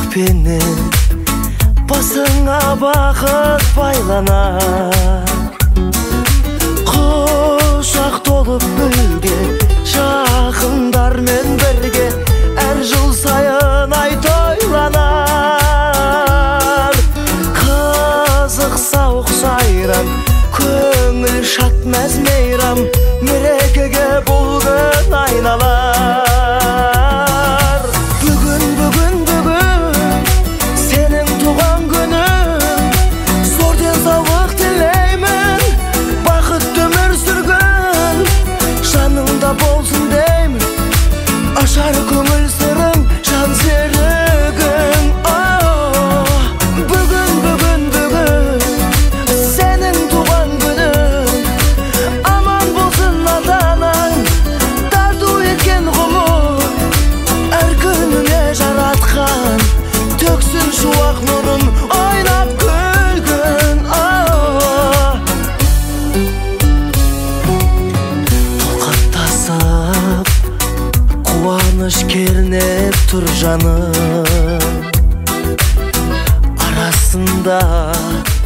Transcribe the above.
көкпенен басыңа бақыт байланар. Құшақ толып гүлге жақындармен бірге әр жыл сайын ай тойланар. Қызық сауық сайран, көңіл шат мәз мейрам, мерекеге бұл күн айналар. Бүгін сенің туған күнің, зор денсаулық тілеймін, бақытты өмір сүргін, жаныңда болсын деймін, ашар көңіл сырың, жан серігің. Бүгін сенің туған күнің, аман болсын ата-анаң, тарту еткен ғұмыр, әр күніңе жаратқан төксін шуақ нұрын, ойнап күлгін. Толқаттасып қуаныш кернеп тұр жаным, арасында